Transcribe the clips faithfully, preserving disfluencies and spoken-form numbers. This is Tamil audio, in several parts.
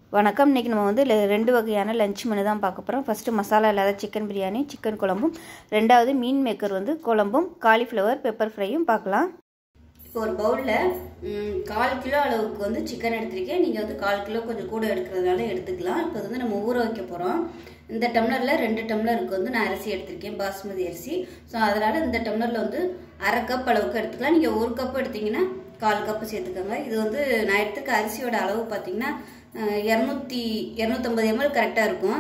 வணக்கம். இன்றைக்கி நம்ம வந்து ரெண்டு வகையான லஞ்ச் மெனு தான் பார்க்க போகிறோம். ஃபஸ்ட்டு மசாலா இல்லாத சிக்கன் பிரியாணி, சிக்கன் குழம்பும், ரெண்டாவது மீன் மேக்கர் வந்து குழம்பும், காலிஃப்ளவர் பெப்பர் ஃப்ரையும் பார்க்கலாம். இப்போ ஒரு பவுலில் கால் கிலோ அளவுக்கு வந்து சிக்கன் எடுத்திருக்கேன். நீங்கள் வந்து கால் கிலோ கொஞ்சம் கூட எடுக்கிறதுனால எடுத்துக்கலாம். இப்போ வந்து நம்ம ஊற வைக்க போகிறோம். இந்த டம்ளரில் ரெண்டு டம்ளருக்கு வந்து நான் அரிசி எடுத்திருக்கேன், பாஸ்மதி அரிசி. ஸோ அதனால் இந்த டம்ளரில் வந்து அரை கப் அளவுக்கு எடுத்துக்கலாம். நீங்கள் ஒரு கப் எடுத்திங்கன்னா கால் கப்பு சேர்த்துக்கோங்க. இது வந்து நான் எடுத்துக்க அரிசியோட அளவு பார்த்தீங்கன்னா இரநூத்தி இரநூத்தம்பது எம்எல் கரெக்டாக இருக்கும்.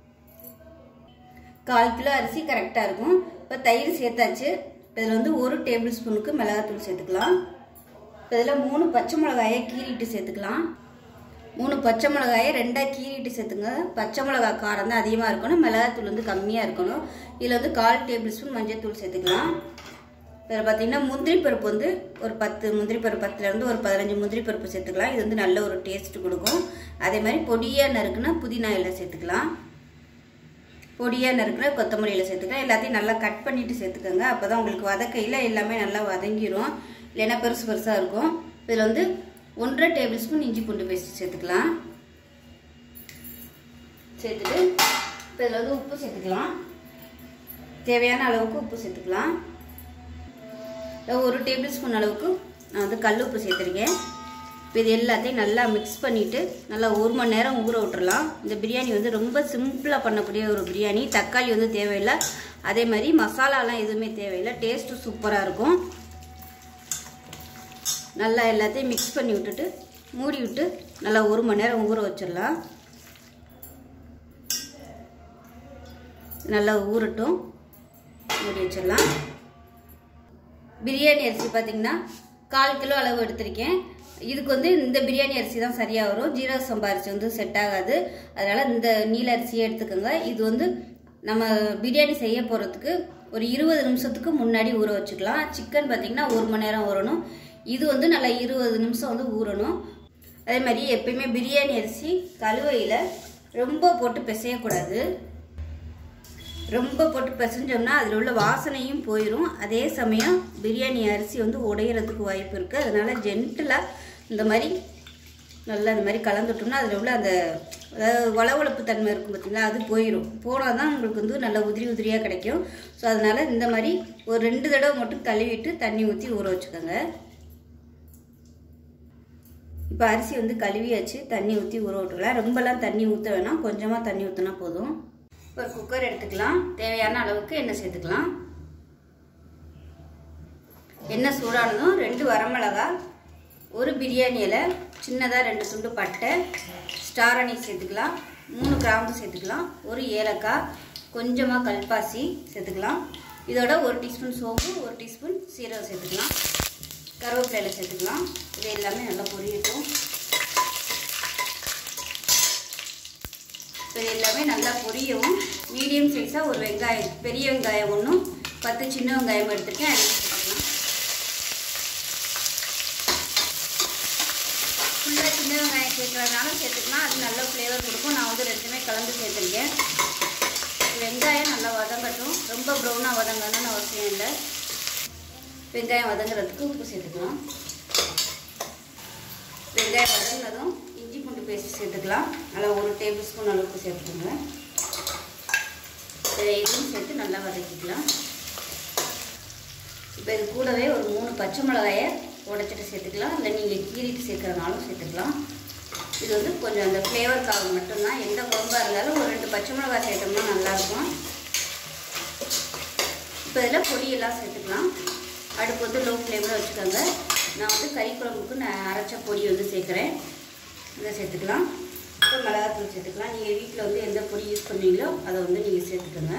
கால் கிலோ அரிசி கரெக்டாக இருக்கும். இப்போ தயிர் சேர்த்தாச்சு. இதில் வந்து ஒரு டேபிள் ஸ்பூனுக்கு மிளகாத்தூள் சேர்த்துக்கலாம். இப்போ இதில் மூணு பச்சை மிளகாயை கீறிட்டு சேர்த்துக்கலாம். மூணு பச்சை மிளகாயை ரெண்டாக கீறிட்டு சேர்த்துங்க. பச்சை மிளகா காரம் தான் அதிகமாக இருக்கணும், மிளகாத்தூள் வந்து கம்மியாக இருக்கணும். இதில் வந்து கால் டேபிள் ஸ்பூன் மஞ்சள் தூள் சேர்த்துக்கலாம். இதில் பார்த்தீங்கன்னா முந்திரி பருப்பு வந்து ஒரு பத்து முந்திரி பருப்பு பத்துலேருந்து ஒரு பதினஞ்சு முந்திரி பருப்பு சேர்த்துக்கலாம். இது வந்து நல்ல ஒரு டேஸ்ட் கொடுக்கும். அதே மாதிரி பொடியாக நறுக்குன்னா புதினா இலை சேர்த்துக்கலாம். பொடியாக நறுக்குனா கொத்தமல்லி இலை சேர்த்துக்கலாம். எல்லாத்தையும் நல்லா கட் பண்ணிவிட்டு சேர்த்துக்கோங்க. அப்போ தான் உங்களுக்கு வதக்கையில் எல்லாமே நல்லா வதங்கிடும், இல்லைன்னா பெருசு பெருசாக இருக்கும். இதில் வந்து ஒன்றரை டேபிள் ஸ்பூன் இஞ்சி பூண்டு பேஸ்ட் சேர்த்துக்கலாம். சேர்த்துட்டு இப்போ இதில் வந்து உப்பு சேர்த்துக்கலாம். தேவையான அளவுக்கு உப்பு சேர்த்துக்கலாம். ஒரு டேபிள் ஸ்பூன் அளவுக்கு நான் வந்து கல் உப்பு சேர்த்துருக்கேன். இப்போ இது எல்லாத்தையும் நல்லா மிக்ஸ் பண்ணிவிட்டு நல்லா ஒரு மணி நேரம் ஊற விட்டுறலாம். இந்த பிரியாணி வந்து ரொம்ப சிம்பிளாக பண்ணக்கூடிய ஒரு பிரியாணி. தக்காளி வந்து தேவையில்லை, அதே மாதிரி மசாலாலாம் எதுவுமே தேவையில்லை. டேஸ்ட்டு சூப்பராக இருக்கும். நல்லா எல்லாத்தையும் மிக்ஸ் பண்ணி விட்டுட்டு மூடி விட்டு நல்லா ஒரு மணி நேரம் ஊற வச்சிடலாம். நல்லா ஊறட்டும், மூடி வச்சிடலாம். பிரியாணி அரிசி பார்த்தீங்கன்னா கால் கிலோ அளவு எடுத்திருக்கேன். இதுக்கு வந்து இந்த பிரியாணி அரிசி தான் சரியாக வரும். ஜீரக சம்பா அரிசி வந்து செட் ஆகாது. அதனால் இந்த நீல அரிசியை எடுத்துக்கோங்க. இது வந்து நம்ம பிரியாணி செய்ய போகிறதுக்கு ஒரு இருபது நிமிஷத்துக்கு முன்னாடி ஊற வச்சுக்கலாம். சிக்கன் பார்த்தீங்கன்னா ஒரு மணி நேரம் ஊறணும். இது வந்து நல்லா இருபது நிமிஷம் வந்து ஊறணும். அதே மாதிரி எப்பயுமே பிரியாணி அரிசி கழுவையில் ரொம்ப போட்டு பிசையக்கூடாது. ரொம்ப போட்டு பிசைஞ்சோம்னா அதில் உள்ள வாசனையும் போயிடும். அதே சமயம் பிரியாணி அரிசி வந்து உடையிறதுக்கு வாய்ப்பு இருக்குது. அதனால் ஜென்டிலாக இந்த மாதிரி நல்லா இந்த மாதிரி கலந்துட்டோம்னா அதில் உள்ள அந்த அதாவது வளவளப்பு தன்மை இருக்கும் பார்த்தீங்களா, அது போயிடும். போனால் தான் உங்களுக்கு வந்து நல்லா உதிரி உதிரியாக கிடைக்கும். ஸோ அதனால் இந்த மாதிரி ஒரு ரெண்டு தடவை மட்டும் கழுவிட்டு தண்ணி ஊற்றி ஊற வச்சுக்கோங்க. இப்போ அரிசி வந்து கழுவியாச்சு, தண்ணி ஊற்றி ஊற விட்டுக்கலாம். ரொம்பலாம் தண்ணி ஊற்ற வேணாம், கொஞ்சமாக தண்ணி ஊற்றினா போதும். ஒரு குக்கர் எடுத்துக்கலாம். தேவையான அளவுக்கு எண்ணெய் சேர்த்துக்கலாம். எண்ணெய் சூடானதும் ரெண்டு வரமிளகா, ஒரு பிரியாணி இலை, சின்னதாக ரெண்டு துண்டு பட்டை, ஸ்டார் அனீஸ் சேர்த்துக்கலாம். மூணு கிராம்பு சேர்த்துக்கலாம். ஒரு ஏலக்காய், கொஞ்சமாக கல்பாசி சேர்த்துக்கலாம். இதோட ஒரு டீஸ்பூன் சோம்பு, ஒரு டீஸ்பூன் சீரகம் சேர்த்துக்கலாம். கருவேப்பிலை சேர்த்துக்கலாம். இது எல்லாமே நல்லா பொரியட்டும். இது எல்லாமே நல்லா பொரியவும் மீடியம் சைஸாக ஒரு வெங்காயம், பெரிய வெங்காயம் ஒன்றும் பத்து சின்ன வெங்காயம் எடுத்துருக்கேன், அதையும் சேர்த்துக்கலாம். ஃபுல்லாக சின்ன வெங்காயம் சேர்க்குறதுனால சேர்த்துக்கலாம், அது நல்ல ஃப்ளேவர் கொடுக்கும். நான் வந்து ரெண்டுமே கலந்து சேர்த்துருக்கேன். வெங்காயம் நல்லா வதங்கட்டும், ரொம்ப ப்ரௌனாக வதங்கணும்னு அவசியம் இல்லை. வெங்காயம் வதங்குறதுக்கு உப்பு சேர்த்துக்கலாம். வெங்காயம் வதங்கினதும் இஞ்சி பூண்டு பேஸ்ட் சேர்த்துக்கலாம். நல்லா ஒரு டேபிள் ஸ்பூன் அளவுக்கு சேர்த்துக்கோங்க. இதையும் சேர்த்து நல்லா வதக்கிக்கலாம். இப்போ இது கூடவே ஒரு மூணு பச்சை மிளகாயை உடைச்சிட்டு சேர்த்துக்கலாம். இல்லை நீங்கள் கீறிட்டு சேர்க்குறதுனாலும் சேர்த்துக்கலாம். இது வந்து கொஞ்சம் அந்த ஃப்ளேவருக்காக மட்டும்தான். எந்த குழம்பாக இருந்தாலும் ஒரு ரெண்டு பச்சை மிளகாய் சேர்த்தோம்னா நல்லாயிருக்கும். இப்போ இதில் பொடியெல்லாம் சேர்த்துக்கலாம். அடுப்பு வந்து லோ ஃப்ளேமில் வச்சுக்கோங்க. நான் வந்து கறி குழம்புக்கு நான் அரைச்ச பொடி வந்து சேர்க்குறேன். இதை சேர்த்துக்கலாம். இப்போ மிளகாத்தூள் சேர்த்துக்கலாம். நீங்கள் வீட்டில் வந்து எந்த பொடி யூஸ் பண்ணுவீங்களோ அதை வந்து நீங்கள் சேர்த்துக்கோங்க.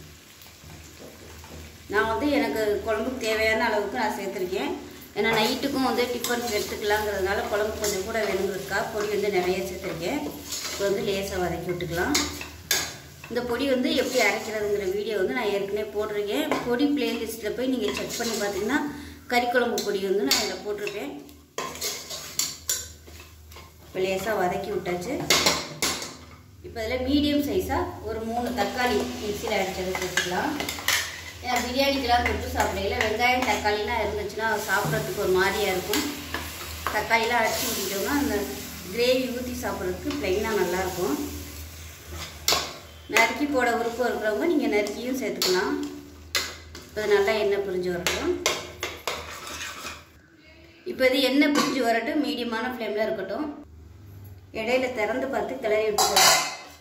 நான் வந்து எனக்கு குழம்புக்கு தேவையான அளவுக்கு நான் சேர்த்துருக்கேன். ஏன்னா நைட்டுக்கும் வந்து டிஃபன் எடுத்துக்கலாங்கிறதுனால குழம்பு கொஞ்சம் கூட வேணுங்கிறதுக்கா பொடி வந்து நிறைய சேர்த்துருக்கேன். இப்போ வந்து லேசாக வதக்கி விட்டுக்கலாம். இந்த பொடி வந்து எப்படி அரைக்கிறதுங்கிற வீடியோ வந்து நான் ஏற்கனவே போட்டிருக்கேன். பொடி பிளேலிஸ்ட்டில் போய் நீங்கள் செக் பண்ணி பார்த்தீங்கன்னா கறி குழம்பு பொடி வந்து நான் இதில் போட்டிருக்கேன். இப்போ லேசாக வதக்கி விட்டாச்சு. இப்போ இதில் மீடியம் சைஸாக ஒரு மூணு தக்காளி மிக்சியில் அடிச்சதை சேர்த்துக்கலாம். ஏன்னா பிரியாணிக்கெலாம் தொட்டு சாப்பிடையில வெங்காயம் தக்காளிலாம் இருந்துச்சுன்னா சாப்பிட்றதுக்கு ஒரு மாதிரியாக இருக்கும். தக்காளிலாம் அடிச்சு விட்டுட்டோம்னா அந்த கிரேவி ஊற்றி சாப்பிட்றதுக்கு ப்ளைனாக நல்லாயிருக்கும். நறுக்கி போட விருப்பம் இருக்கிறவங்க நீங்கள் நறுக்கியும் சேர்த்துக்கலாம். இப்போ நல்லா எண்ணெய் பிரிஞ்சு வரட்டும். இப்போ இது எண்ணெய் பிரிஞ்சு வரட்டும், மீடியமான ஃப்ளேமில் இருக்கட்டும். இடையில திறந்து பார்த்து கிளறி விட்டுக்கலாம்.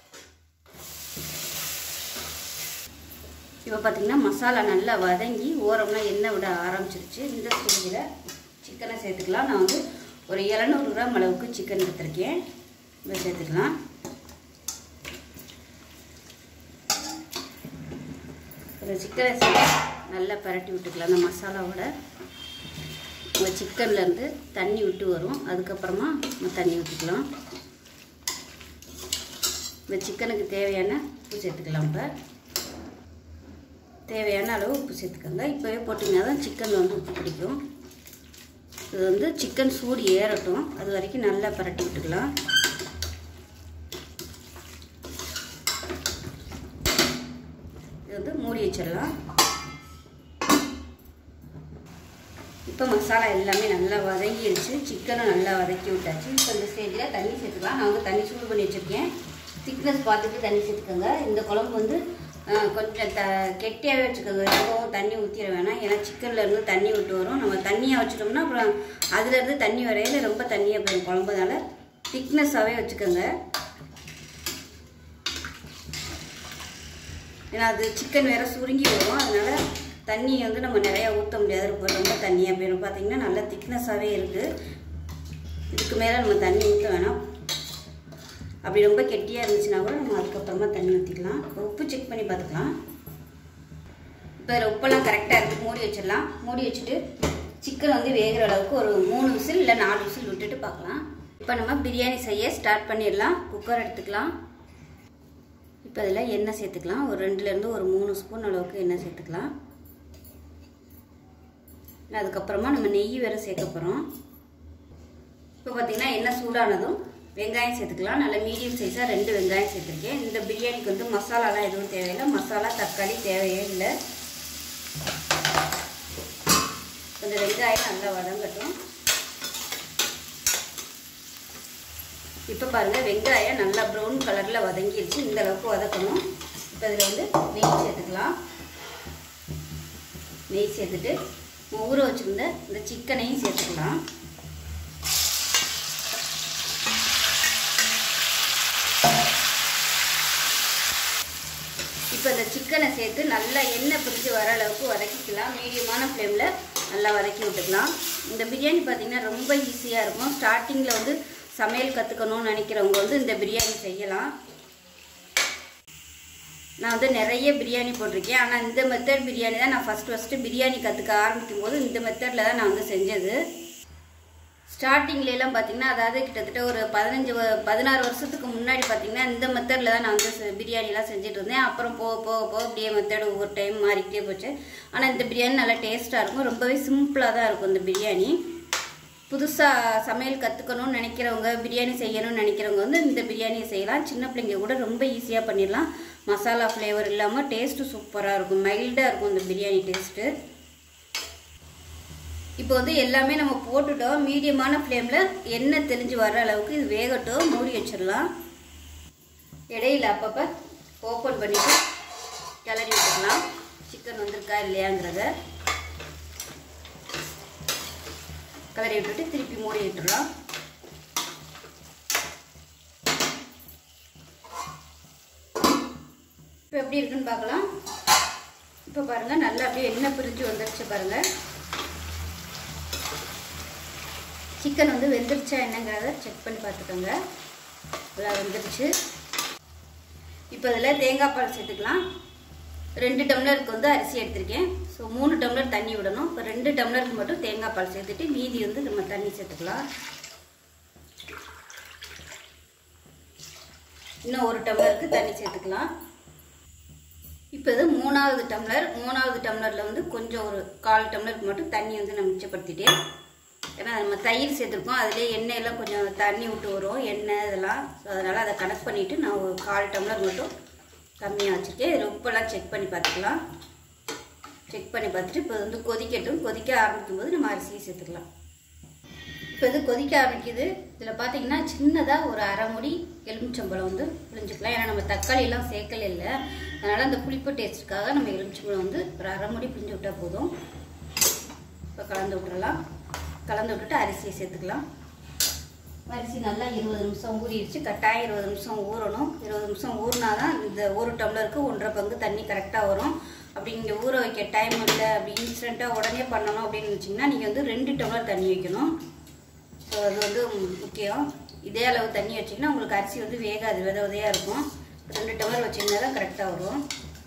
இப்போ பார்த்தீங்கன்னா மசாலா நல்லா வதங்கி ஓரம்லாம் எண்ணெய் விட ஆரம்பிச்சிருச்சு. இந்த ஸ்டேஜில் சிக்கனை சேர்த்துக்கலாம். நான் வந்து ஒரு எழுநூறு கிராம் அளவுக்கு சிக்கன் எடுத்துருக்கேன். இதை சேர்த்துக்கலாம். ஒரு சிக்கனை சேர்த்து நல்லா பரட்டி விட்டுக்கலாம். அந்த மசாலாவோட இந்த சிக்கன்லேருந்து தண்ணி விட்டு வரும். அதுக்கப்புறமா நம்ம தண்ணி ஊற்றிக்கலாம். இந்த சிக்கனுக்கு தேவையான உப்பு சேர்த்துக்கலாம். இப்போ தேவையான அளவு உப்பு சேர்த்துக்கோங்க. இப்போவே போட்டிங்கன்னா தான் சிக்கன் வந்து உப்பு பிடிக்கும். இது வந்து சிக்கன் சூடு ஏறட்டும், அது வரைக்கும் நல்லா பரட்டி விட்டுக்கலாம். இது வந்து மூடி வச்சிடலாம். இப்போ மசாலா எல்லாமே நல்லா வதங்கிடுச்சு. சிக்கனும் நல்லா வதக்கி விட்டாச்சு. இப்போ இந்த ஸ்டேஜில் தண்ணி சேர்த்துக்கலாம். நான் வந்து தண்ணி சூடு பண்ணி வச்சுருக்கேன். திக்னஸ் பார்த்துட்டு தண்ணி சேர்த்துக்கோங்க. இந்த குழம்பு வந்து கொஞ்சம் த கெட்டியாகவே வச்சுக்கோங்க. ரொம்பவும் தண்ணி ஊற்றிட வேணாம். ஏன்னா சிக்கன்லேருந்து தண்ணி விட்டு வரும். நம்ம தண்ணியாக வச்சுட்டோம்னா அப்புறம் அதுலேருந்து தண்ணி வரையில் ரொம்ப தண்ணியாக போயிடும் குழம்புனால. திக்னஸாகவே வச்சுக்கோங்க. ஏன்னா அது சிக்கன் வேறு சுருங்கி வரும். அதனால் தண்ணி வந்து நம்ம நிறையா ஊற்ற முடியாது. ரொம்ப ரொம்ப தண்ணியாக போயிடும். பார்த்திங்கன்னா நல்லா திக்னஸாகவே இருக்குது. இதுக்கு மேலே நம்ம தண்ணி ஊற்ற வேணாம். அப்படி ரொம்ப கெட்டியாக இருந்துச்சுன்னா கூட நம்ம அதுக்கப்புறமா தண்ணி ஊற்றிக்கலாம். உப்பு செக் பண்ணி பார்த்துக்கலாம். இப்போ இதில் உப்பெல்லாம் கரெக்டாக இருக்குது. மூடி வச்சிடலாம். மூடி வச்சுட்டு சிக்கன் வந்து வேகிற அளவுக்கு ஒரு மூணு விசில் இல்லை நாலு விசில் விட்டுட்டு பார்க்கலாம். இப்போ நம்ம பிரியாணி செய்ய ஸ்டார்ட் பண்ணிடலாம். குக்கர் எடுத்துக்கலாம். இப்போ இதில் எண்ணெய் சேர்த்துக்கலாம். ஒரு ரெண்டுலேருந்து ஒரு மூணு ஸ்பூன் அளவுக்கு எண்ணெய் சேர்த்துக்கலாம். அதுக்கப்புறமா நம்ம நெய் வேறு சேர்க்க போகிறோம். இப்போ பார்த்திங்கன்னா எண்ணெய் சூடானதும் வெங்காயம் சேர்த்துக்கலாம். நல்ல மீடியம் சைஸாக ரெண்டு வெங்காயம் சேர்த்துருக்கேன். இந்த பிரியாணிக்கு வந்து மசாலாலாம் எதுவும் தேவையில்லை. மசாலா தக்காளி தேவையே இல்லை. இந்த வெங்காயம் நல்லா வதங்கட்டும். இப்போ பாருங்கள் வெங்காயம் நல்லா ப்ரௌன் கலரில் வதங்கிடுச்சு. இந்த அளவுக்கு வதக்கணும். இப்போ இதில் வந்து நெய் சேர்த்துக்கலாம். நெய் சேர்த்துட்டு ஊற வச்சுருந்த இந்த சிக்கனையும் சேர்த்துக்கலாம். இப்போ இந்த சிக்கனை சேர்த்து நல்லா எண்ணெய் பிரிஞ்சு வர அளவுக்கு வதக்கிக்கலாம். மீடியமான ஃப்ளேமில் நல்லா வதக்கி விட்டுக்கலாம். இந்த பிரியாணி பார்த்திங்கன்னா ரொம்ப ஈஸியாக இருக்கும். ஸ்டார்டிங்கில் வந்து சமையல் கற்றுக்கணும்னு நினைக்கிறவங்க வந்து இந்த பிரியாணி செய்யலாம். நான் வந்து நிறைய பிரியாணி போட்டிருக்கேன். ஆனால் இந்த மெத்தட் பிரியாணி தான் நான் ஃபஸ்ட்டு ஃபஸ்ட்டு பிரியாணி கற்றுக்க ஆரம்பிக்கும் போது இந்த மெத்தடில் தான் நான் வந்து செஞ்சது. ஸ்டார்டிங்லாம் பார்த்திங்கன்னா அதாவது கிட்டத்தட்ட ஒரு பதினஞ்சு பதினாறு வருஷத்துக்கு முன்னாடி பார்த்திங்கன்னா இந்த மெத்தடில் தான் நான் வந்து பிரியாணிலாம் செஞ்சுட்டு இருந்தேன். அப்புறம் போக போக போக அப்படியே மெத்தட் ஒவ்வொரு டைம் மாறிக்கிட்டே போச்சு. ஆனால் இந்த பிரியாணி நல்லா டேஸ்ட்டாக இருக்கும். ரொம்பவே சிம்பிளாக தான் இருக்கும் இந்த பிரியாணி. புதுசாக சமையல் கற்றுக்கணும்னு நினைக்கிறவங்க, பிரியாணி செய்யணும்னு நினைக்கிறவங்க வந்து இந்த பிரியாணியை செய்யலாம். சின்ன பிள்ளைங்க கூட ரொம்ப ஈஸியாக பண்ணிடலாம். மசாலா ஃப்ளேவர் இல்லாமல் டேஸ்ட்டு சூப்பராக இருக்கும். மைல்டாக இருக்கும் இந்த பிரியாணி டேஸ்ட்டு. இப்போ வந்து எல்லாமே நம்ம போட்டுட்டோம். மீடியமான ஃப்ளேமில் எண்ணெய் தெளிஞ்சு வர்ற அளவுக்கு இது வேகட்டும். மூடி வச்சிடலாம். இடையில அப்பப்போ ஓப்பன் பண்ணிவிட்டு கிளறி விட்டுக்கலாம். சிக்கன் வந்திருக்கா இல்லையாங்கிறத கிளறி விட்டுட்டு திருப்பி மூடி விட்டுடலாம். இப்போ எப்படி இருக்குன்னு பார்க்கலாம். இப்போ பாருங்கள் நல்லா அப்படியே எண்ணெய் பிரிஞ்சு வந்துருச்சு பாருங்கள். சிக்கன் வந்து வெந்துருச்சா என்னங்கிறத செக் பண்ணி பார்த்துக்கோங்க. நல்லா வெந்துருச்சு. இப்போ இதில் தேங்காய் பால் சேர்த்துக்கலாம். ரெண்டு டம்ளருக்கு வந்து அரிசி எடுத்திருக்கேன். ஸோ மூணு டம்ளர் தண்ணி விடணும். இப்போ ரெண்டு டம்ளருக்கு மட்டும் தேங்காய் பால் சேர்த்துட்டு மீதி வந்து நம்ம தண்ணி சேர்த்துக்கலாம். இன்னும் ஒரு டம்ளருக்கு தண்ணி சேர்த்துக்கலாம். இப்போ இது மூணாவது டம்ளர். மூணாவது டம்ளரில் வந்து கொஞ்சம் ஒரு கால் டம்ளருக்கு மட்டும் தண்ணி வந்து நான் மிச்சப்படுத்திட்டேன். ஏன்னா நம்ம தயிர் சேர்த்துருக்கோம். அதிலே எண்ணெயெல்லாம் கொஞ்சம் தண்ணி விட்டு வரும், எண்ணெய் இதெல்லாம். ஸோ அதனால் அதை கனெக்ட் பண்ணிவிட்டு நான் ஒரு கால் டம்ளர் மட்டும் கம்மியாக வச்சுருக்கேன். இதில் உப்பெல்லாம் செக் பண்ணி பார்த்துக்கலாம். செக் பண்ணி பார்த்துட்டு இப்போ வந்து கொதிக்கட்டும். கொதிக்க ஆரம்பிக்கும் போது நம்ம அரிசியை சேர்த்துக்கலாம். இப்போ இது கொதிக்க ஆரம்பிக்குது. இதில் பார்த்தீங்கன்னா சின்னதாக ஒரு அரை மூடி எலுமிச்சம்பழம் வந்து புளிஞ்சிக்கலாம். ஏன்னா நம்ம தக்காளி எல்லாம் சேர்க்கல இல்லை, அதனால் அந்த புளிப்பு டேஸ்ட்டுக்காக நம்ம எலுமிச்சம்பழம் வந்து ஒரு அரை மூடி புளிஞ்சு விட்டால் போதும். இப்போ கலந்து விட்டுறலாம். கலந்து விட்டுட்டு அரிசியை சேர்த்துக்கலாம். அரிசி நல்லா இருபது நிமிஷம் ஊறிடுச்சு. கட்டாயம் இருபது நிமிஷம் ஊறணும். இருபது நிமிஷம் ஊறினா தான் இந்த ஒரு டம்ளருக்கு ஒன்றரை பங்கு தண்ணி கரெக்டாக வரும். அப்படி நீங்கள் ஊற வைக்க டைம் இல்லை, அப்படி இன்ஸ்டண்ட்டாக உடனே பண்ணணும் அப்படின்னு நினச்சிங்கன்னா நீங்கள் வந்து ரெண்டு டம்ளர் தண்ணி வைக்கணும். ஸோ அது வந்து முக்கியம். இதே அளவு தண்ணி வச்சிங்கன்னா உங்களுக்கு அரிசி வந்து வேகாது, வித விதையாக இருக்கும். ரெண்டு டம்ளர் வச்சிங்கன்னா தான் கரெக்டாக வரும்.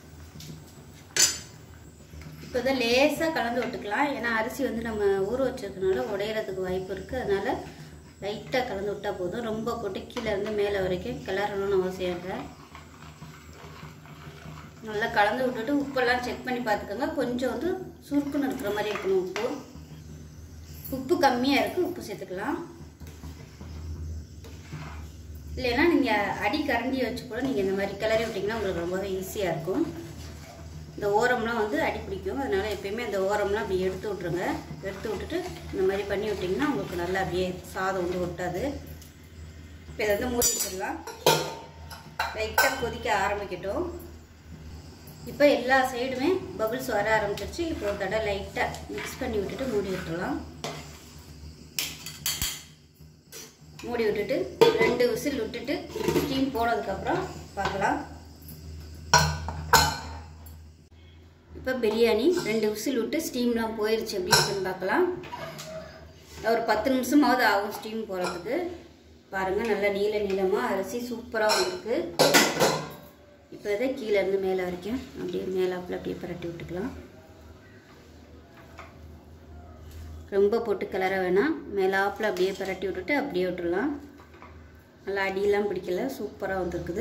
இப்போ தான் லேசாக கலந்து விட்டுக்கலாம். ஏன்னா அரிசி வந்து நம்ம ஊற வச்சிருக்கனால உடையிறதுக்கு வாய்ப்பு இருக்குது. அதனால் லைட்டாக கலந்து விட்டால் போதும். ரொம்ப போட்டு கீழே இருந்து மேலே வரைக்கும் கிளறணும்னு அவசியம் இல்லை. நல்லா கலந்து விட்டுட்டு உப்பெல்லாம் செக் பண்ணி பார்த்துக்கோங்க. கொஞ்சம் வந்து சுருக்குன்னு இருக்கிற மாதிரி இருக்கணும். உப்பு உப்பு கம்மியாக இருக்குது, உப்பு சேர்த்துக்கலாம். இல்லைன்னா நீங்கள் அடி கரண்டியை வச்சு கூட நீங்கள் இந்த மாதிரி கிளறி விட்டிங்கன்னா உங்களுக்கு ரொம்பவே ஈஸியாக இருக்கும். இந்த ஓரம்லாம் வந்து அடி பிடிக்கும், அதனால் எப்பயுமே அந்த ஓரம்லாம் அப்படி எடுத்து விட்ருங்க. எடுத்து விட்டுட்டு இந்த மாதிரி பண்ணி விட்டிங்கன்னா உங்களுக்கு நல்லா அப்படியே சாதம் வந்து ஒட்டாது. இப்போ இதை வந்து மூடி வச்சிடலாம். லைட்டாக கொதிக்க ஆரம்பிக்கட்டும். இப்போ எல்லா சைடுமே பபிள்ஸ் வர ஆரம்பிச்சிருச்சு. இப்போ ஒரு தடவை லைட்டாக மிக்ஸ் பண்ணி விட்டுட்டு மூடி விட்டுடலாம். மூடி விட்டுட்டு ரெண்டு விசில் விட்டுட்டு ஸ்டீம் போனதுக்கப்புறம் பார்க்கலாம். இப்போ பிரியாணி ரெண்டு விசில் விட்டு ஸ்டீம்லாம் போயிடுச்சு. எப்படி இருக்குன்னு பார்க்கலாம். ஒரு பத்து நிமிஷமாவது ஆகும் ஸ்டீம் போகிறதுக்கு. பாருங்கள், நல்லா நீள நீளமாக அரிசி சூப்பராக வந்துருக்கு. இப்போ இதை கீழேருந்து மேலே வரைக்கும் அப்படியே மேலாப்பில் அப்படியே பரட்டி விட்டுக்கலாம். ரொம்ப போட்டு கிளற வேணாம், மேலாப்பில் அப்படியே பரட்டி விட்டுட்டு அப்படியே விட்டுடலாம். நல்லா அடியெல்லாம் பிடிக்கல, சூப்பராக வந்துருக்குது.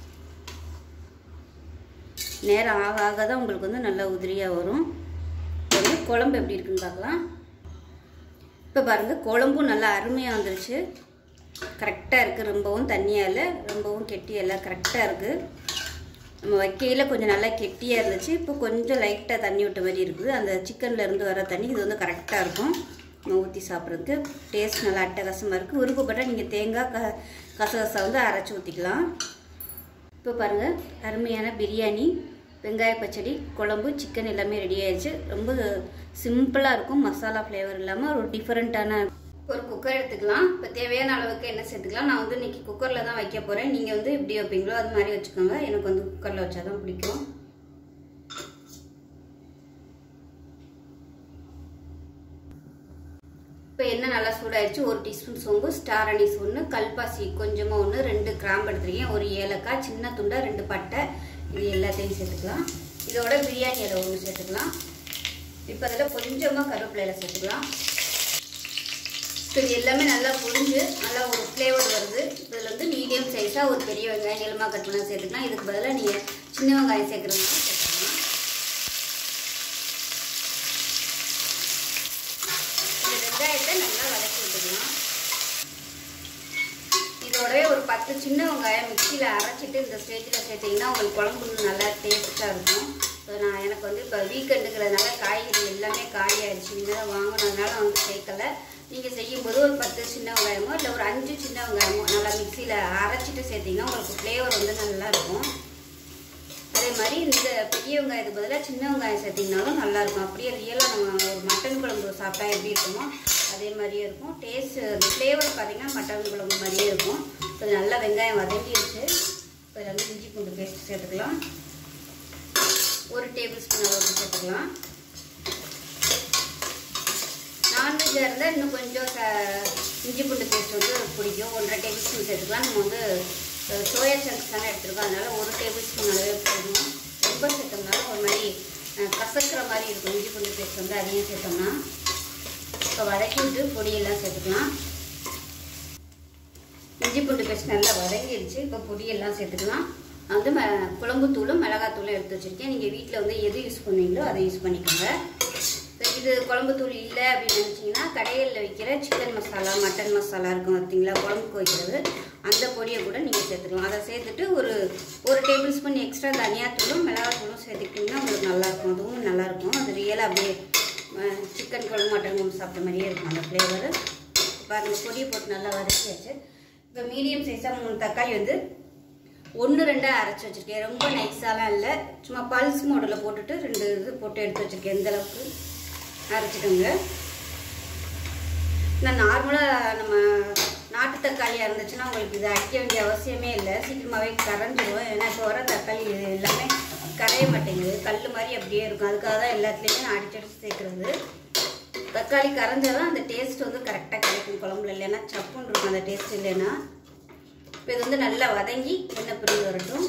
நேரம் ஆக ஆக தான் உங்களுக்கு வந்து நல்லா உதிரியாக வரும். இப்போ வந்து குழம்பு எப்படி இருக்குன்னு பார்க்கலாம். இப்போ பாருங்கள், குழம்பும் நல்லா அருமையாக வந்துருச்சு. கரெக்டாக இருக்குது. ரொம்பவும் தண்ணியாக இல்லை, ரொம்பவும் கெட்டியாக இல்லை, கரெக்டாக இருக்குது. நம்ம வைக்கையில் கொஞ்சம் நல்லா கெட்டியாக இருந்துச்சு. இப்போ கொஞ்சம் லைட்டாக தண்ணி விட்ட மாதிரி இருக்குது. அந்த சிக்கன்லேருந்து வர தண்ணி இது வந்து கரெக்டாக இருக்கும் நம்ம ஊற்றி சாப்பிட்றதுக்கு. டேஸ்ட் நல்லா அட்டகாசமாக இருக்குது. விருப்பப்பட்டால் நீங்கள் தேங்காய் க கசகசா வந்து அரைச்சி ஊற்றிக்கலாம். இப்போ பாருங்கள், அருமையான பிரியாணி, வெங்காய பச்சடி, குழம்பு, சிக்கன் எல்லாமே ரெடி ஆயிடுச்சு. ரொம்ப சிம்பிளாக இருக்கும், மசாலா ஃப்ளேவர் இல்லாமல் ஒரு டிஃப்ரெண்ட்டான. ஒரு குக்கர் எடுத்துக்கலாம். இப்போ தேவையான அளவுக்கு என்ன சேர்த்துக்கலாம். நான் வந்து இன்றைக்கி குக்கரில் தான் வைக்க போகிறேன். நீங்கள் வந்து எப்படி வைப்பீங்களோ அது மாதிரி வச்சுக்கோங்க. எனக்கு வந்து குக்கரில் வச்சா தான் பிடிக்கும். இப்போ எண்ணெய் நல்லா சூடாயிடுச்சு. ஒரு டீஸ்பூன் சோம்பு, ஸ்டார் அனீஸ் ஒன்று, கல்பாசி கொஞ்சமாக ஒன்று, ரெண்டு கிராம்பு எடுத்துருக்கேன், ஒரு ஏலக்காய், சின்ன துண்டா ரெண்டு பட்டை, இது எல்லாத்தையும் சேர்த்துக்கலாம். இதோட பிரியாணி இலை ஒன்று சேர்த்துக்கலாம். இப்போ அதில் கொஞ்சமாக கருவேப்பிலையில் சேர்த்துக்கலாம். ஸோ இது எல்லாமே நல்லா பொரிஞ்சு நல்லா ஒரு ஃப்ளேவர் வருது. இதில் வந்து மீடியம் சைஸாக ஒரு பெரிய வெங்காயம் நீளமாக கட் பண்ண சேர்த்துக்கலாம். இதுக்கு பதிலாக நீங்கள் சின்ன வெங்காயம் சேர்க்குறதுனால சேர்த்துக்கலாம். இந்த வெங்காயத்தை நல்லா வதக்கி விட்டுக்கலாம். இதோடவே ஒரு பத்து சின்ன வெங்காயம் மிக்சியில் அரைச்சிட்டு இந்த ஸ்டேஜில் சேர்த்திங்கன்னா உங்களுக்கு குழம்பு நல்லா டேஸ்ட்டாக இருக்கும். ஸோ நான் எனக்கு வந்து இப்போ வீக்கெண்டுங்கிறதுனால காய்கறி எல்லாமே காலி ஆகிடுச்சு. இதெல்லாம் வாங்கினதுனால வந்து சேர்க்கலை. நீங்கள் செய்யும்போது ஒரு பத்து சின்ன வெங்காயமோ இல்லை ஒரு அஞ்சு சின்ன வெங்காயமோ நல்லா மிக்சியில் அரைச்சிட்டு சேர்த்திங்கன்னா உங்களுக்கு ஃப்ளேவர் வந்து நல்லாயிருக்கும். அதே மாதிரி இந்த பெரிய வெங்காயத்துக்கு பதிலாக சின்ன வெங்காயம் சேர்த்திங்கனாலும் நல்லாயிருக்கும். அப்படியே ரியலாக நம்ம ஒரு மட்டன் குழம்பு சாப்பிட்டா எப்படி இருக்குமோ அதே மாதிரியே இருக்கும். டேஸ்ட் ஃப்ளேவர் பார்த்திங்கன்னா மட்டன் குழம்பு மாதிரியே இருக்கும். இப்போ நல்லா வெங்காயம் வதங்கிடுச்சு. இப்போ இதில் வந்து இஞ்சி பூண்டு பேஸ்ட் சேர்த்துக்கலாம். ஒரு டேபிள் ஸ்பூன் அளவுக்கு சேர்த்துக்கலாம். நான்வெஜ்ஜாக இருந்தால் இன்னும் கொஞ்சம் இஞ்சி பூண்டு பேஸ்ட் வந்து பிடிக்கும். ஒன்றரை டேபிள் ஸ்பூன் சேர்த்துக்கலாம். நம்ம வந்து சோயா சங்க்ஸ் தானே எடுத்துருக்கோம், அதனால் ஒரு டேபிள் ஸ்பூன் அளவே போடணும். ரொம்ப சேர்த்தோம்னாலும் ஒரு மாதிரி கசக்கிற மாதிரி இருக்கும். இஞ்சி பூண்டு பேஸ்ட் வந்து அதையும் சேர்த்தோம்னா. இப்போ வதக்கி விட்டு பொடியெல்லாம் சேர்த்துக்கலாம். இஞ்சி பூண்டு பேஸ்ட் நல்லா வதங்கிடுச்சு. இப்போ பொடியெல்லாம் சேர்த்துக்கலாம். நான் வந்து ம குழம்பு தூளும் மிளகாத்தூளும் எடுத்து வச்சுருக்கேன். நீங்கள் வீட்டில் வந்து எது யூஸ் பண்ணுவீங்களோ அதை யூஸ் பண்ணிக்கோங்க. இது குழம்பு தூள் இல்லை அப்படின்னு நினச்சிங்கன்னா கடைகளில் வைக்கிற சிக்கன் மசாலா, மட்டன் மசாலா இருக்கும் பார்த்தீங்களா, குழம்புக்கு வைக்கிறது, அந்த பொடியை கூட நீங்கள் சேர்த்துக்கலாம். அதை சேர்த்துட்டு ஒரு ஒரு டேபிள் ஸ்பூன் எக்ஸ்ட்ரா தனியாத்தூளும் மிளகாத்தூளும் சேர்த்துக்கிட்டிங்கன்னா உங்களுக்கு நல்லாயிருக்கும். அதுவும் நல்லாயிருக்கும். அது ரியலாக அப்படியே சிக்கன் குழம்பு, மட்டன் குழம்பு சாப்பிட்ட மாதிரியே இருக்கும் அந்த ஃப்ளேவரு. பாருங்கள் பொடியை போட்டு நல்லா வதக்கியாச்சு. இப்போ மீடியம் சைஸாக மூணு தக்காளி வந்து ஒன்று ரெண்டாக அரைச்சி வச்சுருக்கேன். ரொம்ப நைஸாலாம் இல்லை, சும்மா பல்ஸ் மோடில் போட்டுட்டு ரெண்டு இது போட்டு எடுத்து வச்சுருக்கேன். இந்த அளவுக்கு அரைச்சிக்கோங்க. நான் நார்மலாக நம்ம நாட்டு தக்காளியாக இருந்துச்சுன்னா உங்களுக்கு இது அடிக்க வேண்டிய அவசியமே இல்லை, சீக்கிரமாகவே கரைஞ்சிடும். ஏன்னா இப்போ வர தக்காளி இது எல்லாமே கரைய மாட்டேங்குது, கல் மாதிரி அப்படியே இருக்கும். அதுக்காக தான் எல்லாத்துலேயுமே நான் அடிச்சடிச்சு சேர்க்குறது. தக்காளி கரைஞ்சால் தான் அந்த டேஸ்ட் வந்து கரெக்டாக கிடைக்கும் குழம்புல, இல்லைன்னா சப்புன்னு இருக்கும் அந்த டேஸ்ட் இல்லைன்னா. இப்போ இது வந்து நல்லா வதங்கி எண்ணெய் பிரிஞ்சு வரட்டும்.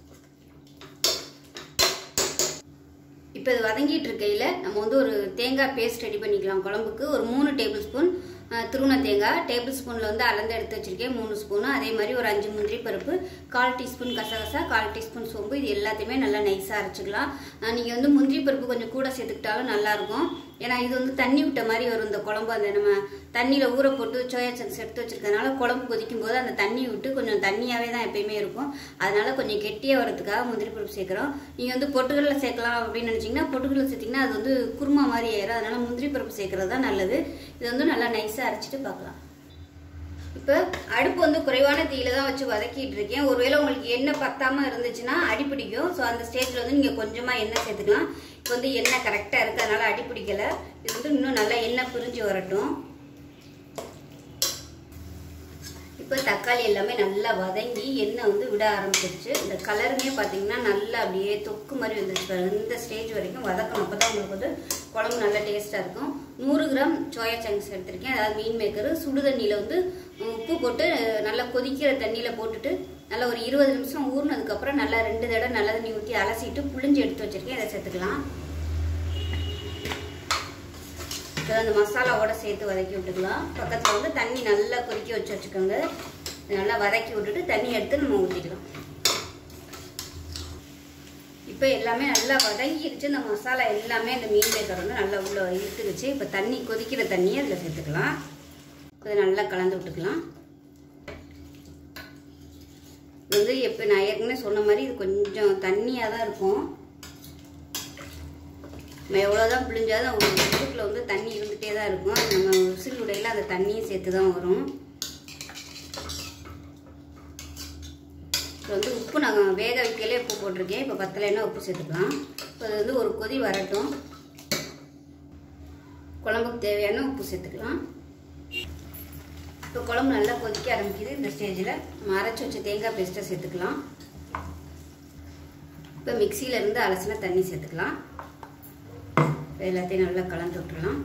இப்போ இது வதங்கிட்டு இருக்கையில் நம்ம வந்து ஒரு தேங்காய் பேஸ்ட் ரெடி பண்ணிக்கலாம் குழம்புக்கு. ஒரு மூணு டேபிள் ஸ்பூன் துருவன தேங்காய், டேபிள் ஸ்பூனில் வந்து அளந்து எடுத்து வச்சுருக்கேன் மூணு ஸ்பூனு. அதே மாதிரி ஒரு அஞ்சு முந்திரி பருப்பு, கால் டீஸ்பூன் கசகசா, கால் டீஸ்பூன் சோம்பு, இது எல்லாத்தையுமே நல்லா நைஸாக அரைச்சிக்கலாம். நீங்கள் வந்து முந்திரி பருப்பு கொஞ்சம் கூட சேர்த்துக்கிட்டாலும் நல்லாயிருக்கும். ஏன்னா இது வந்து தண்ணி விட்ட மாதிரி வரும் இந்த குழம்பு. அந்த நம்ம தண்ணியில் ஊற போட்டு சோயா சங்க்ஸ் எடுத்து வச்சுருக்கனால குழம்பு கொதிக்கும் போது அந்த தண்ணி விட்டு கொஞ்சம் தண்ணியாகவே தான் எப்பயுமே இருக்கும். அதனால கொஞ்சம் கெட்டியாக வரதுக்காக முந்திரி பருப்பு சேர்க்குறோம். நீங்கள் வந்து பொட்டுக்கடலை சேர்க்கலாம் அப்படின்னு நினச்சிங்கன்னா பொட்டுக்கடலை சேர்த்திங்கன்னா அது வந்து குருமா மாதிரி ஆயிரும். அதனால முந்திரி பருப்பு சேர்க்குறது தான் நல்லது. இது வந்து நல்லா நைஸாக அரைச்சிட்டு பார்க்கலாம். இப்போ அடுப்பு வந்து குறைவான தீயில தான் வச்சு வதக்கிட்டு இருக்கேன். ஒருவேளை உங்களுக்கு எண்ணெய் பத்தாமல் இருந்துச்சுன்னா அடி பிடிக்கும். ஸோ அந்த ஸ்டேஜில் வந்து நீங்கள் கொஞ்சமாக எண்ணெய் சேர்த்துக்கலாம். இப்போ வந்து எண்ணெய் கரெக்டாக இருக்குது, அதனால் அடி பிடிக்கலை. இது வந்து இன்னும் நல்லா எண்ணெய் பிரிஞ்சு வரட்டும். இப்போ தக்காளி எல்லாமே நல்லா வதங்கி எண்ணெய் வந்து விட ஆரம்பிச்சிருச்சு. இந்த கலருமே பார்த்தீங்கன்னா நல்லா அப்படியே தொக்கு மாதிரி வந்துருச்சு. இந்த ஸ்டேஜ் வரைக்கும் வதக்கணும், அப்போ தான் உங்களுக்கு வந்து குழம்பு நல்லா டேஸ்ட்டாக இருக்கும். நூறு கிராம் சோயா சங்க்ஸ் எடுத்திருக்கேன், அதாவது மீன் மேக்கரு. சுடு தண்ணியில் வந்து உப்பு போட்டு நல்லா கொதிக்கிற தண்ணியில் போட்டுட்டு நல்லா ஒரு இருபது நிமிஷம் ஊறினதுக்கப்புறம் நல்லா ரெண்டு தடவை நல்ல தண்ணி ஊற்றி அலசிட்டு புளிஞ்சு எடுத்து வச்சுருக்கேன். இதை சேர்த்துக்கலாம். இதை அந்த மசாலாவோட சேர்த்து வதக்கி விட்டுக்கலாம். பக்கத்தில் வந்து தண்ணி நல்லா கொதிக்க வச்சு வச்சுக்கோங்க. நல்லா வதக்கி விட்டுட்டு தண்ணி எடுத்து நம்ம ஊற்றிக்கலாம். இப்போ எல்லாமே நல்லா வதங்கிடுச்சு. இந்த மசாலா எல்லாமே இந்த மீன் மேக்கர் வந்து நல்லா உள்ள இழுத்துக்குச்சு. இப்போ தண்ணி கொதிக்கிற தண்ணியை அதில் சேர்த்துக்கலாம். இதை நல்லா கலந்து விட்டுக்கலாம். இது வந்து எப்போ நான் ஏற்கனவே சொன்ன மாதிரி இது கொஞ்சம் தண்ணியாக தான் இருக்கும். நம்ம எவ்வளோதான் பிழிஞ்சாலும் ஒரு உருக்கில் வந்து தண்ணி இருந்துகிட்டே தான் இருக்கும். நம்ம உசில் உடையில் அந்த தண்ணியும் சேர்த்து தான் வரும். இப்போ வந்து உப்பு நாங்கள் வேக வைக்கலே உப்பு போட்டிருக்கேன். இப்போ பத்தலைன்னா உப்பு சேர்த்துக்கலாம். இப்போ அது வந்து ஒரு கொதி வரட்டும். குழம்புக்கு தேவையான உப்பு சேர்த்துக்கலாம். இப்போ குழம்பு நல்லா கொதிக்க ஆரம்பிக்குது. இந்த ஸ்டேஜில் நம்ம அரைச்சி வச்ச தேங்காய் பேஸ்ட்டை சேர்த்துக்கலாம். இப்போ மிக்சியில் இருந்து அலசின தண்ணி சேர்த்துக்கலாம். எல்லாத்தையும் நல்லா கலந்து விட்டுடலாம்.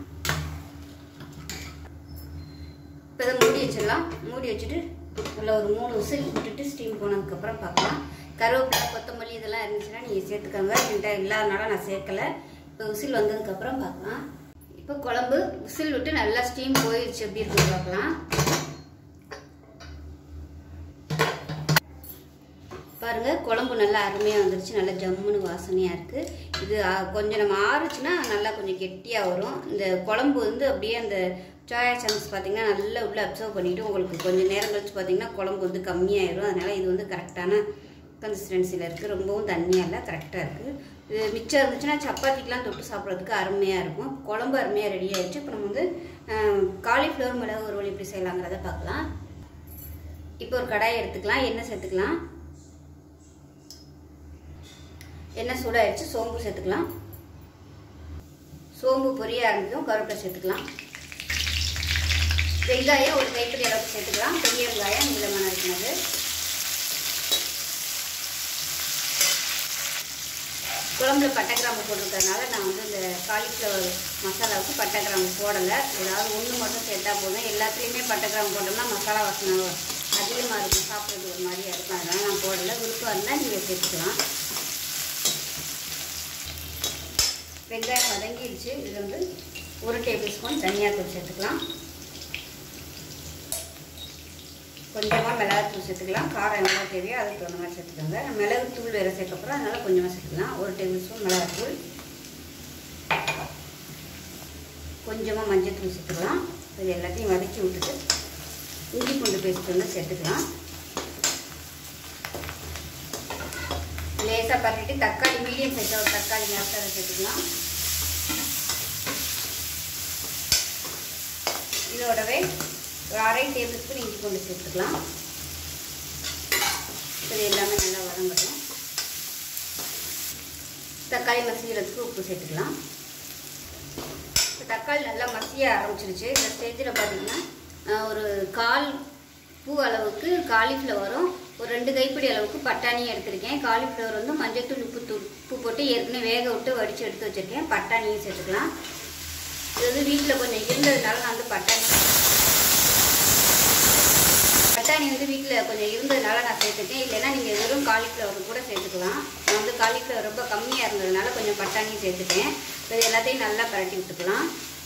இப்போ இதை மூடி வச்சிடலாம். மூடி வச்சுட்டு நல்லா ஒரு மூணு விசில் விட்டுட்டு ஸ்டீம் போனதுக்கப்புறம் பார்க்கலாம். கருவேப்பிலை கொத்தமல்லி இதெல்லாம் இருந்துச்சுன்னா நீங்கள் சேர்த்துக்கோங்க. என்கிட்ட இல்லாதனால நான் சேர்க்கலை. இப்போ விசில் வந்ததுக்கப்புறம் பார்க்கலாம். இப்போ குழம்பு விசில் விட்டு நல்லா ஸ்டீம் போயிடுச்சு. எப்படி இருக்குன்னு பார்க்கலாம். பாருங்கள், குழம்பு நல்லா அருமையாக வந்துருச்சு. நல்லா ஜம்முன்னு வாசனையாக இருக்குது. இது கொஞ்சம் நம்ம ஆறுச்சுன்னா நல்லா கொஞ்சம் கெட்டியாக வரும். இந்த குழம்பு வந்து அப்படியே அந்த சோயா சங்க்ஸ் பார்த்திங்கன்னா நல்லா உள்ளே அப்சர்வ் பண்ணிவிட்டு உங்களுக்கு கொஞ்சம் நேரம் கழிச்சு பார்த்திங்கன்னா குழம்பு வந்து கம்மியாயிடும். அதனால் இது வந்து கரெக்டான கன்சிஸ்டன்சியில் இருக்குது. ரொம்பவும் தண்ணியாக இல்லை, கரெக்டாக இருக்குது. இது மிச்சம் இருந்துச்சுன்னா சப்பாத்திக்கெலாம் தொட்டு சாப்பிட்றதுக்கு அருமையாக இருக்கும். குழம்பு அருமையாக ரெடி ஆகிடுச்சு. இப்போ நம்ம வந்து காலிஃப்ளவர் மிளகு ஒரு வழி எப்படி செய்யலாங்கிறத பார்க்கலாம். இப்போ ஒரு கடாயை எடுத்துக்கலாம். எண்ணெய் சேர்த்துக்கலாம். எண்ணெய் சூடாகிடுச்சு. சோம்பு சேர்த்துக்கலாம். சோம்பு பொரிய ஆரம்பிக்கும். கருவேப்பிலை சேர்த்துக்கலாம். வெங்காயம் ஒரு கைப்பிடி அளவுக்கு சேர்த்துக்கலாம். பெரிய வெங்காயம் நீளமாக நறுக்கினது. குழம்புல பட்டை கிராம்பு போட்டிருக்கிறதுனால நான் வந்து இந்த காலிஃப்ளவர் மசாலாவுக்கு பட்டை கிராம்பு போடலை. ஏதாவது ஒன்று மட்டும் சேர்த்தா போதும். எல்லாத்துலேயுமே பட்டை கிராம்பு போட்டோம்னா மசாலா வாசனை அதிகமாக இருக்கும், சாப்பிட்றது ஒரு மாதிரியாக இருக்கும். அதனால் நான் போடலை. விருப்பம் இருந்தால் நீங்கள் சேர்த்துக்கலாம். வெங்காயம் வதங்கிடுச்சு. இது வந்து ஒரு டேபிள் ஸ்பூன் தனியாத்தூள் சேர்த்துக்கலாம். கொஞ்சமாக மிளகாத்தூள் சேர்த்துக்கலாம். காரம் எவ்வளோ தேவையோ அதுக்கு தகுந்த மாதிரி சேர்த்துக்கோங்க. மிளகுத்தூள் வேறு சேர்க்கப்புறம் அதனால் கொஞ்சமாக சேர்த்துக்கலாம். ஒரு டேபிள் ஸ்பூன் மிளகாத்தூள், கொஞ்சமாக மஞ்சத்தூள் சேர்த்துக்கலாம். இது எல்லாத்தையும் வதக்கி விட்டுட்டு இஞ்சி பூண்டு பேஸ்ட் வந்து சேர்த்துக்கலாம். லேசாக பரட்டிட்டு தக்காளி மீடியம் சைஸாக ஒரு தக்காளி மசாலா சேர்த்துக்கலாம். இதோடவே ஒரு அரை டேபிள் ஸ்பூன் இஞ்சி பூண்டு சேர்த்துக்கலாம். இது எல்லாமே நல்லா வதங்கட்டும். தக்காளி மசிக்கிறதுக்கு உப்பு சேர்த்துக்கலாம். இப்போ தக்காளி நல்லா மசிய ஆரம்பிச்சிருச்சு. இந்த ஸ்டேஜில் பார்த்தீங்கன்னா நான் ஒரு கால் பூ அளவுக்கு காலிஃப்ளவரும் ஒரு ரெண்டு கைப்பிடி அளவுக்கு பட்டாணியும் எடுத்திருக்கேன். காலிஃப்ளவர் வந்து மஞ்சத்தூள் உப்பு தூள் உப்பு போட்டு ஏற்கனவே வேக விட்டு வடித்து எடுத்து வச்சுருக்கேன். பட்டாணியும் சேர்த்துக்கலாம். இது வந்து வீட்டில் கொஞ்சம் இருந்ததுனால நான் வந்து பட்டாணி பட்டாணி வந்து வீட்டில் கொஞ்சம் இருந்ததுனால நான் சேர்த்துட்டேன். இல்லைன்னா நீங்கள் வெறும் காலிஃப்ளவர் கூட சேர்த்துக்கலாம். நான் வந்து காலிஃப்ளவர் ரொம்ப கம்மியாக இருந்ததுனால கொஞ்சம் பட்டாணியும் சேர்த்துட்டேன். இது எல்லாத்தையும் நல்லா பரட்டி விட்டுக்கலாம்.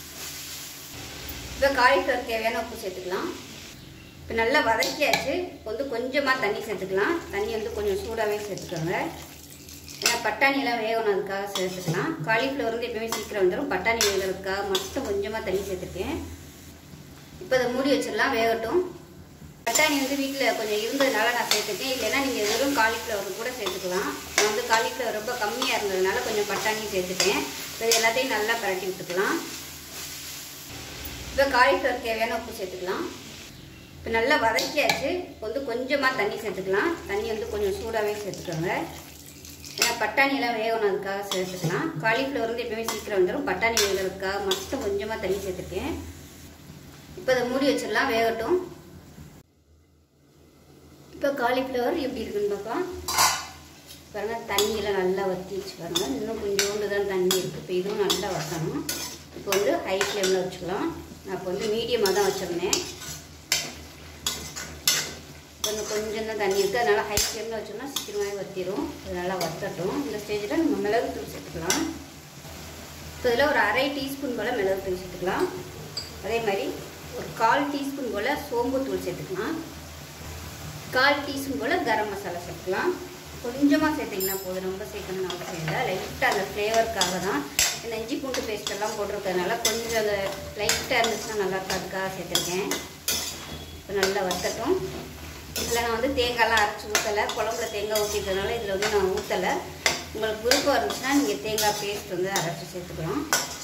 இப்போ காலிஃப்ளவர் தேவையான உப்பு சேர்த்துக்கலாம். இப்போ நல்லா வதக்கியாச்சு. இப்போ வந்து கொஞ்சமாக தண்ணி சேர்த்துக்கலாம். தண்ணி வந்து கொஞ்சம் சூடாகவே சேர்த்துக்கோங்க. ஏன்னா பட்டாணியெல்லாம் வேகணும், அதுக்காக சேர்த்துக்கலாம். காலிஃப்ளவர் வந்து எப்பவுமே சீக்கிரம் வந்துடும். பட்டாணி வேகிறதுக்காக மட்டும் கொஞ்சமாக தண்ணி சேர்த்துருக்கேன். இப்போ அதை மூடி வச்சிடலாம், வேகட்டும். பட்டாணி வந்து வீட்டில் கொஞ்சம் இருந்ததுனால நான் சேர்த்துட்டேன். இல்லைன்னா நீங்கள் வெறும் காலிஃப்ளவர் கூட சேர்த்துக்கலாம். நான் வந்து காலிஃப்ளவர் ரொம்ப கம்மியாக இருந்ததுனால கொஞ்சம் பட்டாணியும் சேர்த்துட்டேன். இப்போ எல்லாத்தையும் நல்லா பரட்டி விட்டுக்கலாம். இப்போ காலிஃப்ளவர் தேவையான உப்பு சேர்த்துக்கலாம். இப்போ நல்லா வதக்கியாச்சு. இப்போ வந்து கொஞ்சமாக தண்ணி சேர்த்துக்கலாம். தண்ணி வந்து கொஞ்சம் சூடாகவே சேர்த்துக்கோங்க. ஏன்னா பட்டாணியெல்லாம் வேகணும், அதுக்காக சேர்த்துக்கலாம். காலிஃப்ளவர் வந்து எப்பவுமே சீக்கிரம் வந்துடும். பட்டாணி வேகிறதுக்காக மட்டும் கொஞ்சமாக தண்ணி சேர்த்துருக்கேன். இப்போ அதை மூடி வச்சிடலாம், வேகட்டும். இப்போ காலிஃப்ளவர் எப்படி இருக்குன்னு பார்க்கலாம். பாருங்கள், தண்ணியெல்லாம் நல்லா வற்றிச்சு பாருங்கள். இன்னும் கொஞ்சோண்டு தான் தண்ணி இருக்குது. இப்போ இதுவும் நல்லா வற்றணும். இப்போ வந்து ஹை ஃப்ளேமில் வச்சுக்கலாம். நான் இப்போ வந்து மீடியமாக தான் வச்சுருந்தேன். கொஞ்சம் கொஞ்சம் தான் தண்ணி இருக்குது, அதனால் ஹை ஃப்ளேமில் வச்சோம்னா சீக்கிரமாகவே வற்றிடும். அது நல்லா வற்றட்டும். இந்த ஸ்டேஜில் நம்ம மிளகுத்தூள் சேர்த்துக்கலாம். இப்போ இதில் ஒரு அரை டீஸ்பூன் போல் மிளகுத்தூள் சேர்த்துக்கலாம். அதே மாதிரி ஒரு கால் டீஸ்பூன் போல் சோம்புத்தூள் சேர்த்துக்கலாம். கால் டீஸ்பூன் போல் கரம் மசாலா சேர்த்துக்கலாம். கொஞ்சமாக சேர்த்திங்கன்னா போதும், ரொம்ப சேர்க்கணும்னு அவசியம் இல்லை. லைட்டாக அந்த ஃப்ளேவருக்காக தான். இந்த இஞ்சி பூண்டு பேஸ்ட்டெல்லாம் போட்டிருக்கிறதுனால கொஞ்சம் அந்த லைட்டாக இருந்துச்சுன்னா நல்லா இருக்காதுக்காக சேர்த்துருக்கேன். இப்போ நல்லா வற்றட்டும். இதில் நான் வந்து தேங்காய்லாம் அரைச்சி ஊற்றலை. குழம்புல தேங்காய் ஊற்றிக்கிறதுனால இதில் வந்து நான் ஊற்றலை. உங்களுக்கு விருப்பம் இருந்துச்சுன்னா நீங்கள் தேங்காய் பேஸ்ட் வந்து அரைச்சி சேர்த்துக்கலாம்.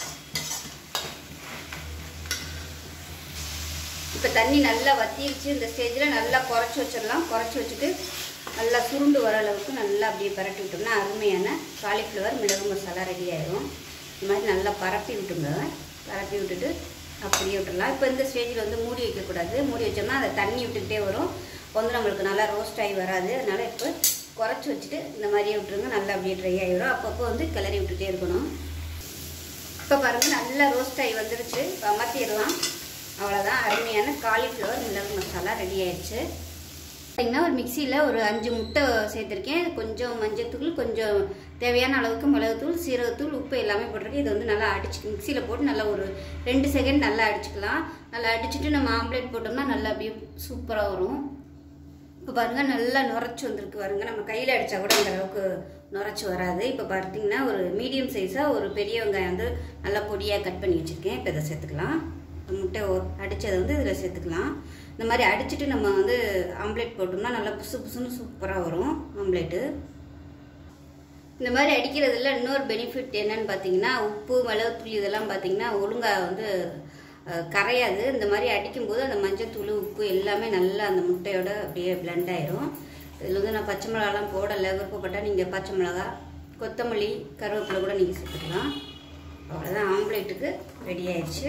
இப்போ தண்ணி நல்லா வற்றிடுச்சு. இந்த ஸ்டேஜில் நல்லா குறைச்சி வச்சிடலாம். குறைச்சி வச்சுட்டு நல்லா சுருண்டு வர அளவுக்கு நல்லா அப்படியே பரப்பி விட்டோம்னா அருமையான காலிஃப்ளவர் மிளகு மசாலா ரெடி ஆகிடும். இந்த மாதிரி நல்லா பரப்பி விட்டுங்க. பரப்பி விட்டுட்டு அப்படியே விட்டுடலாம். இப்போ இந்த ஸ்டேஜில் வந்து மூடி வைக்கக்கூடாது. மூடி வச்சோம்னா அதை தண்ணி விட்டுக்கிட்டே வரும். வந்து நம்மளுக்கு நல்லா ரோஸ்ட் ஆகி வராது. அதனால் இப்போ குறைச்சி வச்சுட்டு இந்த மாதிரியே விட்டுருங்க. நல்லா அப்படியே ட்ரை ஆகிடும். அப்பப்போ வந்து கிளறி விட்டுட்டே இருக்கணும். இப்போ பாருங்கள், நல்லா ரோஸ்ட் ஆகி வந்துருச்சு. இப்போ அமர்த்திடலாம். அவ்வளோதான், அருமையான காலிஃப்ளவர் மிளகு மசாலா ரெடி ஆயிடுச்சு. பார்த்தீங்கன்னா ஒரு மிக்சியில் ஒரு அஞ்சு முட்டை சேர்த்துருக்கேன். கொஞ்சம் மஞ்சத்தூள், கொஞ்சம் தேவையான அளவுக்கு மிளகுத்தூள், சீரகத்தூள், உப்பு எல்லாமே போட்டிருக்கேன். இதை வந்து நல்லா அடிச்சு மிக்சியில் போட்டு நல்லா ஒரு ரெண்டு செகண்ட் நல்லா அடிச்சுக்கலாம். நல்லா அடிச்சுட்டு நம்ம ஆம்லேட் போட்டோம்னா நல்லா அப்படியே சூப்பராக வரும். இப்போ பாருங்கள், நல்லா நுரைச்சி வந்திருக்கு பாருங்கள். நம்ம கையில் அடித்தா கூட அந்த அளவுக்கு நுரைச்சி வராது. இப்போ பார்த்தீங்கன்னா ஒரு மீடியம் சைஸாக ஒரு பெரிய வெங்காயம் வந்து நல்லா பொடியாக கட் பண்ணி வச்சுருக்கேன். இப்போ இதை சேர்த்துக்கலாம். முட்டை அடித்ததை வந்து இதில் சேர்த்துக்கலாம். இந்த மாதிரி அடிச்சுட்டு நம்ம வந்து ஆம்லேட் போட்டோம்னா நல்லா புசு புசுன்னு சூப்பராக வரும் ஆம்லேட்டு. இந்த மாதிரி அடிக்கிறதுல இன்னொரு பெனிஃபிட் என்னன்னு பார்த்தீங்கன்னா, உப்பு மிளகுத்தூள் இதெல்லாம் பார்த்தீங்கன்னா ஒழுங்காக வந்து கரையாது. இந்த மாதிரி அடிக்கும்போது அந்த மஞ்சத்தூள் உப்பு எல்லாமே நல்லா அந்த முட்டையோட அப்படியே பிளெண்ட் ஆயிரும். இதில் வந்து நான் பச்சை மிளகாலாம் போடலை. விருப்பப்பட்டால் நீங்கள் பச்சை மிளகா, கொத்தமல்லி, கருவேப்பிலை கூட நீங்கள் சேர்த்துக்கலாம். அவ்வளோதான், ஆம்லேட்டுக்கு ரெடி ஆயிடுச்சு.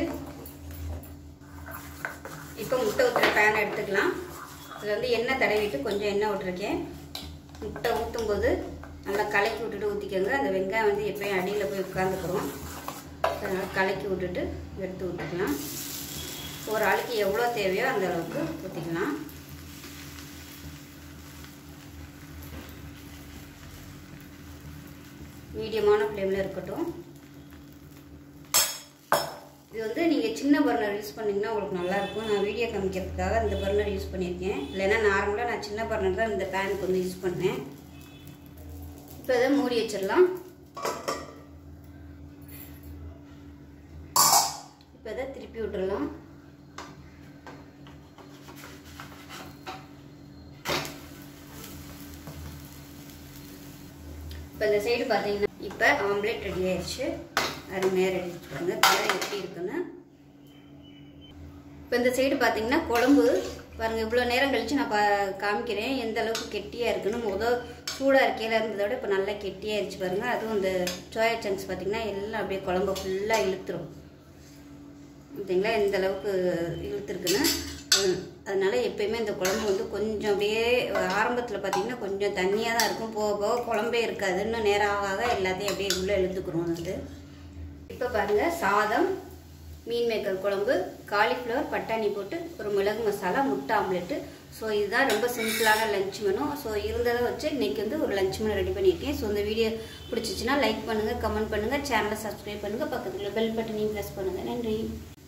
இப்போ முட்டை ஊற்றுற பேன் எடுத்துக்கலாம். இதில் வந்து எண்ணெய் தடவிட்டு கொஞ்சம் எண்ணெய் விட்டுருக்கேன். முட்டை ஊற்றும் போது நல்லா கலக்கி விட்டுட்டு ஊற்றிக்கோங்க. அந்த வெங்காயம் வந்து எப்போயும் அடியில் போய் உட்காந்துக்கிறோம். அதனால் கலக்கி விட்டுட்டு எடுத்து ஊற்றிக்கலாம். ஒரு ஆளுக்கு எவ்வளோ தேவையோ அந்த அளவுக்கு ஊற்றிக்கலாம். மீடியமான ஃப்ளேமில் இருக்கட்டும். இது வந்து நீங்கள் சின்ன பர்னர் யூஸ் பண்ணிங்கன்னா உங்களுக்கு நல்லாயிருக்கும். நான் வீடியோ காமிக்கிறதுக்காக இந்த பர்னர் யூஸ் பண்ணியிருக்கேன். இல்லைன்னா நார்மலாக நான் சின்ன பர்னர் தான் இந்த பேனுக்கு வந்து யூஸ் பண்ணேன். இப்போ இதை மூடி வச்சிடலாம். இப்போ இதை திருப்பி விட்டுடலாம். இப்போ இந்த சைடு பார்த்தீங்கன்னா இப்போ ஆம்லேட் ரெடி ஆயிடுச்சு. அருமையாக ரெடி பண்ணுங்க. கலர் எப்படி இருக்குன்னு இப்போ இந்த சைடு பார்த்தீங்கன்னா குழம்பு பாருங்கள், இவ்வளோ நேரம் கழித்து நான் பா காமிக்கிறேன் எந்த அளவுக்கு கெட்டியாக இருக்குன்னு. முதல் சூடாக இருக்கையில் இருந்ததோட இப்போ நல்லா கெட்டியாகிடுச்சு பாருங்கள். அதுவும் இந்த சோயா சங்க்ஸ் பார்த்திங்கன்னா எல்லாம் அப்படியே குழம்பு ஃபுல்லாக இழுத்துரும் பார்த்தீங்களா, எந்த அளவுக்கு இழுத்துருக்குன்னு. அதனால எப்பயுமே இந்த குழம்பு வந்து கொஞ்சம் அப்படியே ஆரம்பத்தில் பார்த்திங்கன்னா கொஞ்சம் தண்ணியாக தான் இருக்கும், போக போக குழம்பே இருக்காது. இன்னும் நேரம் ஆக ஆக எல்லாத்தையும் அப்படியே உள்ளே இழுத்துக்கிறோம் வந்து. இப்போ பாருங்கள், சாதம், மீன் மேக்கர் குழம்பு, காலிஃப்ளவர் பட்டாணி போட்டு ஒரு மிளகு மசாலா, முட்டை ஆம்லெட்டு. ஸோ இதுதான் ரொம்ப சிம்பிளான லஞ்ச் மெனு. ஸோ இருந்ததை வச்சு இன்றைக்கி வந்து ஒரு லஞ்ச் மெனு ரெடி பண்ணியிருக்கேன். ஸோ இந்த வீடியோ பிடிச்சிச்சின்னா லைக் பண்ணுங்கள், கமெண்ட் பண்ணுங்கள், சேனலை சப்ஸ்கிரைப் பண்ணுங்கள், பக்கத்தில் பெல் பட்டனையும் ப்ரெஸ் பண்ணுங்கள். நன்றி.